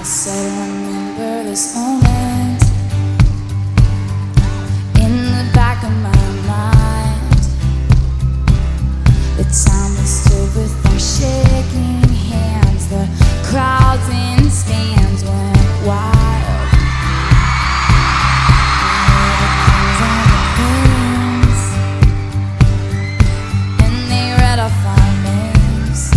said, remember this moment in the back of my mind. The time we stood with our shaking hands, the crowds in stands went wild. And they read off our names.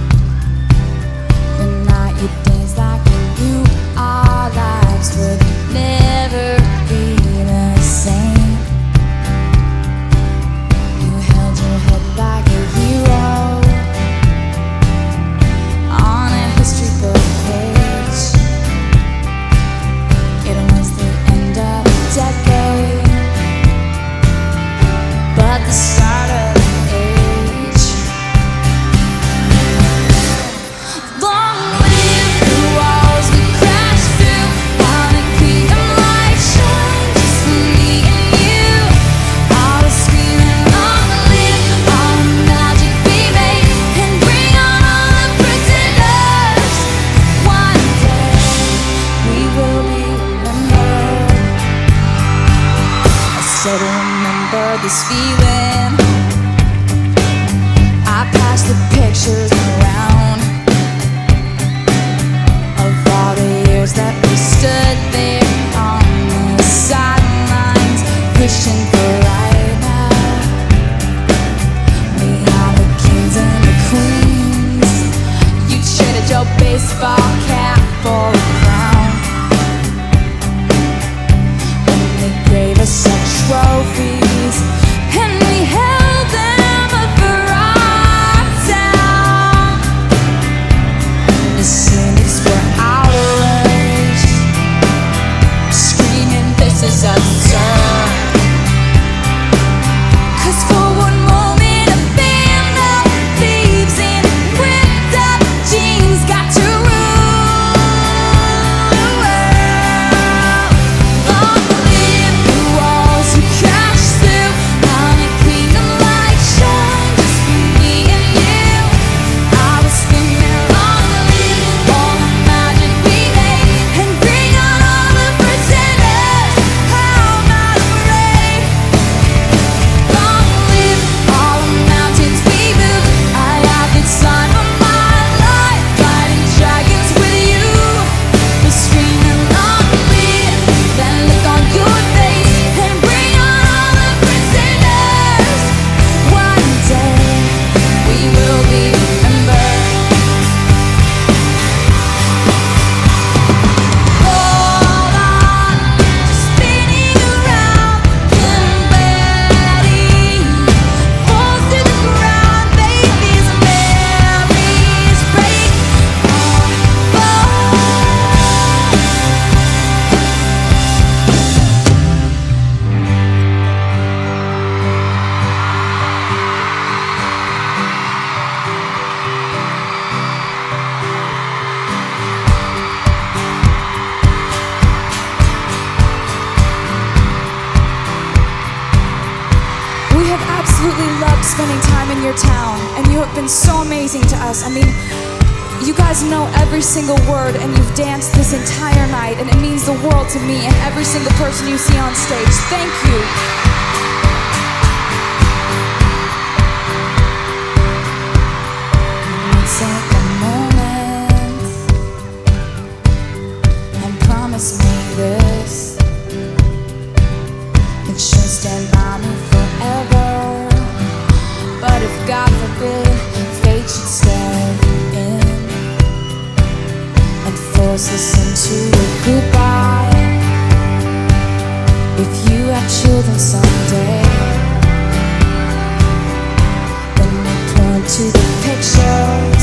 The night you danced like you knew our lives would never be the same. You held your head like a hero on a history book page. It was the end of a decade, but the start of an age. Long live the walls we crashed through, on a kingdom light shine just for me and you. I was screaming, long live all the magic we made, and bring on all the pretenders. One day we will be remembered. I said, remember this feeling. I passed the pictures around of all the years that we stood there on the sidelines, wishing for right now. We are the kings and the queens. You traded your baseball cap for a crown, and they gave us our trophies, and we held them up for our town. The cynics were outraged, screaming, this is absurd. 'Cause for one moment a band of thieves in ripped up jeans got to rule the world. Long live the walls we crashed through, on a kingdom light shine just for me and you. I was screaming, long live all the magic we made, and bring on all the pretenders. I'm not afraid. Long live all the mountains we moved. I have the time of my life, fighting dragons with you. We're screaming, long live, that look on your face, and bring on all the pretenders. One day we will be remembered. Hold on, spinning around, confetti falls to the ground. Baby's memories break our bones. We have absolutely loved spending time in your town, and you have been so amazing to us. I mean, you guys know every single word, and you've danced this entire night, and it means the world to me and every single person you see on stage. Thank you. Take a moment and promise me this: that you'll stand by me forever. But if God forbid fate should step in and force us into a goodbye, if you have children someday, then we point to the picture